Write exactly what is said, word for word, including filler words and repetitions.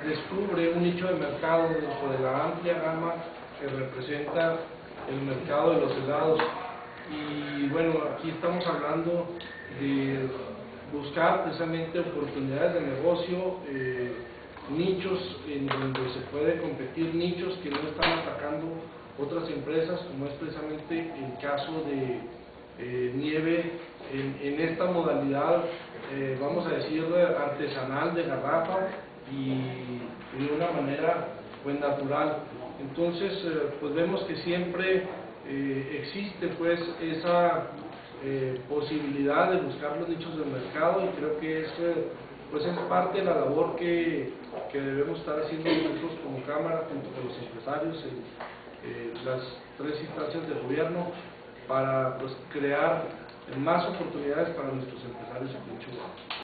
descubre un nicho de mercado dentro de la amplia gama que representa el mercado de los helados. Y bueno, aquí estamos hablando de buscar precisamente oportunidades de negocio, eh, nichos en donde se puede competir, nichos que no están atacando otras empresas, como es precisamente el caso de eh, nieve en, en esta modalidad, eh, vamos a decir, artesanal de garrafa y, y de una manera pues natural. Entonces, eh, pues vemos que siempre eh, existe pues esa eh, posibilidad de buscar los nichos del mercado, y creo que es, eh, pues es parte de la labor que, que debemos estar haciendo nosotros como Cámara, junto con los empresarios, en eh, las tres instancias de gobierno, para pues crear más oportunidades para nuestros empresarios aquí en Chihuahua.